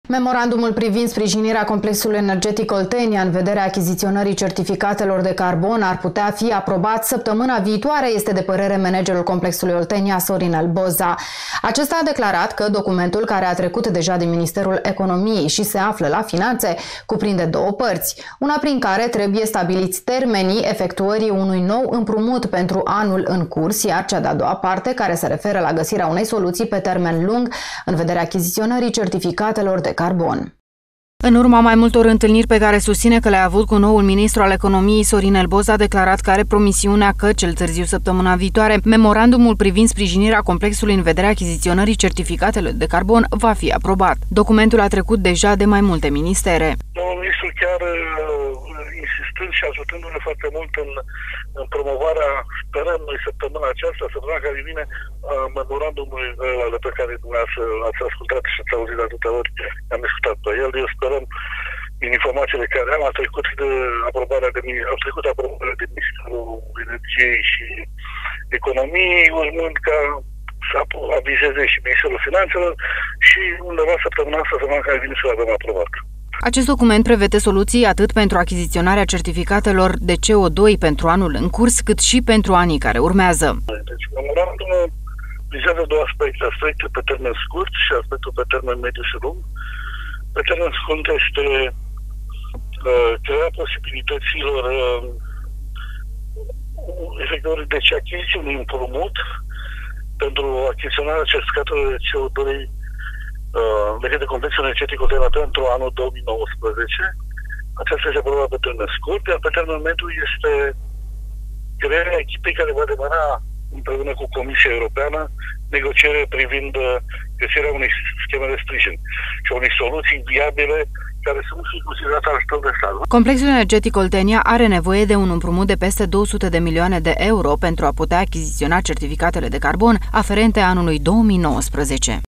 Memorandumul privind sprijinirea complexului energetic Oltenia în vederea achiziționării certificatelor de carbon ar putea fi aprobat săptămâna viitoare, este de părere managerul complexului Oltenia, Sorinel Boza. Acesta a declarat că documentul, care a trecut deja de Ministerul Economiei și se află la Finanțe, cuprinde două părți. Una prin care trebuie stabiliți termenii efectuării unui nou împrumut pentru anul în curs, iar cea de-a doua parte, care se referă la găsirea unei soluții pe termen lung în vederea achiziționării certificatelor de carbon. În urma mai multor întâlniri pe care susține că le-a avut cu noul ministru al economiei, Sorinel Boza a declarat că are promisiunea că, cel târziu săptămâna viitoare, memorandumul privind sprijinirea complexului în vederea achiziționării certificatelor de carbon va fi aprobat. Documentul a trecut deja de mai multe ministere. Domnul ministru chiar insistând și ajutându-ne foarte mult în promovarea, sperăm noi săptămâna aceasta, săptămâna care vine, memorandumul pe care dumneavoastră l-ați ascultat și ați auzit de atâtea ori, am discutat pe el. Eu sperăm, din informațiile care am, a trecut aprobarea de Ministerul Energiei și Economiei, urmând ca să avizeze și Ministerul Finanțelor și undeva săptămâna care vine să l avem aprobat. Acest document prevede soluții atât pentru achiziționarea certificatelor de CO2 pentru anul în curs, cât și pentru anii care urmează. Deci, memorandumul vizează două aspecte, aspectul pe termen scurt și aspectul pe termen mediu și lung. Pe termen scurt este crearea posibilităților efectuării, deci achiziții unui împrumut pentru achiziționarea certificatelor de CO2 legate de complexul energetic Oltenia pentru anul 2019. Aceasta este problema pe termen scurt, iar pe termen mediu este crearea echipei care va demara împreună cu Comisia Europeană negociere privind găsirea unei scheme de sprijin și unei soluții viabile care să nu fie considerate ajutor de stat. Complexul energetic Oltenia are nevoie de un împrumut de peste 200 de milioane de euro pentru a putea achiziționa certificatele de carbon aferente anului 2019.